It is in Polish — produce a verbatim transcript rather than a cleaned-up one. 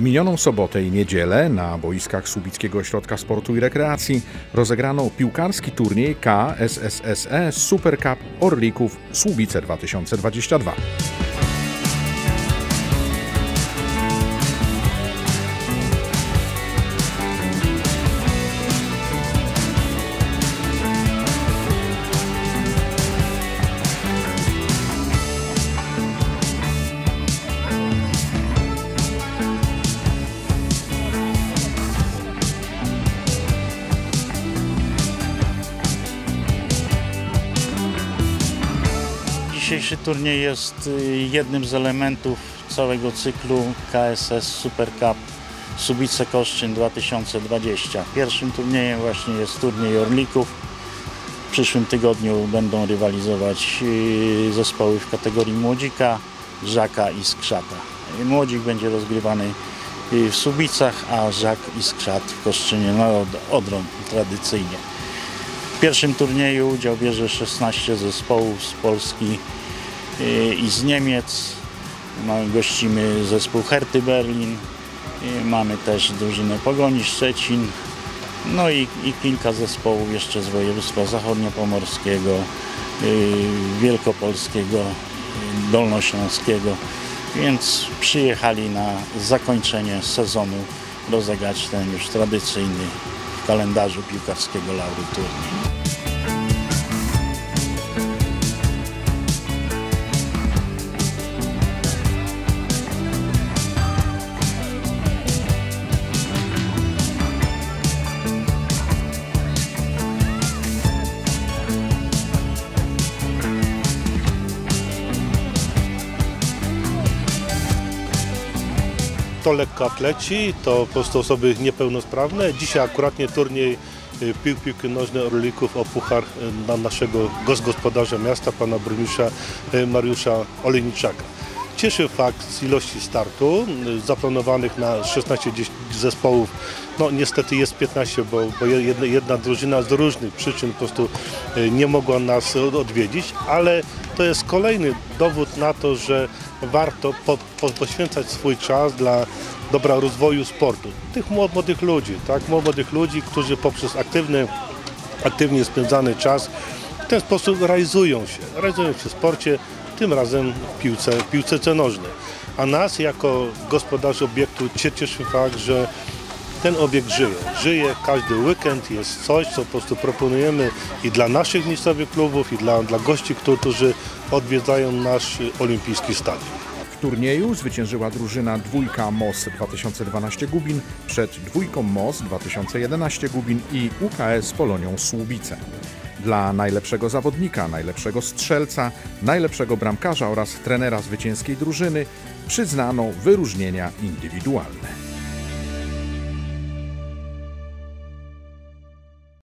minioną sobotę i niedzielę na boiskach Słubickiego Ośrodka Sportu i Rekreacji rozegrano piłkarski turniej K S S S E Super Cup Orlików Słubice dwa tysiące dwadzieścia dwa. Dzisiejszy turniej jest jednym z elementów całego cyklu K S S Super Cup Słubice Koszczyn dwa tysiące dwadzieścia. Pierwszym turniejem właśnie jest turniej Orlików. W przyszłym tygodniu będą rywalizować zespoły w kategorii Młodzika, Żaka i Skrzata. Młodzik będzie rozgrywany w Słubicach, a Żak i Skrzat w Koszczynie na Odrą tradycyjnie. W pierwszym turnieju udział bierze szesnaście zespołów z Polski i z Niemiec. Gościmy zespół Herty Berlin, mamy też drużynę Pogoni Szczecin, no i, i kilka zespołów jeszcze z województwa zachodniopomorskiego, wielkopolskiego, dolnośląskiego, więc przyjechali na zakończenie sezonu rozegrać ten już tradycyjny w kalendarzu piłkarskiego Laury turniej. To lekkoatleci, to po prostu osoby niepełnosprawne. Dzisiaj akuratnie turniej piłki nożnej Orlików o puchar na naszego gospodarza miasta, pana burmistrza Mariusza Olejniczaka. Cieszy fakt z ilości startu, zaplanowanych na szesnaście zespołów. No niestety jest piętnaście, bo, bo jedna, jedna drużyna z różnych przyczyn po prostu nie mogła nas odwiedzić, ale to jest kolejny dowód na to, że warto po, po, poświęcać swój czas dla dobra rozwoju sportu. Tych młodych ludzi, tak? Młodych ludzi, którzy poprzez aktywny, aktywnie spędzany czas w ten sposób realizują się. Realizują się w sporcie, tym razem w piłce, w piłce nożnej. A nas jako gospodarzy obiektu cieszy fakt, że ten obiekt żyje. Żyje każdy weekend, jest coś, co po prostu proponujemy i dla naszych miejscowych klubów, i dla, dla gości, którzy odwiedzają nasz olimpijski stadion. W turnieju zwyciężyła drużyna dwójka M O S dwa tysiące dwanaście Gubin przed dwójką M O S dwa tysiące jedenaście Gubin i U K S Polonią Słubice. Dla najlepszego zawodnika, najlepszego strzelca, najlepszego bramkarza oraz trenera zwycięskiej drużyny przyznano wyróżnienia indywidualne.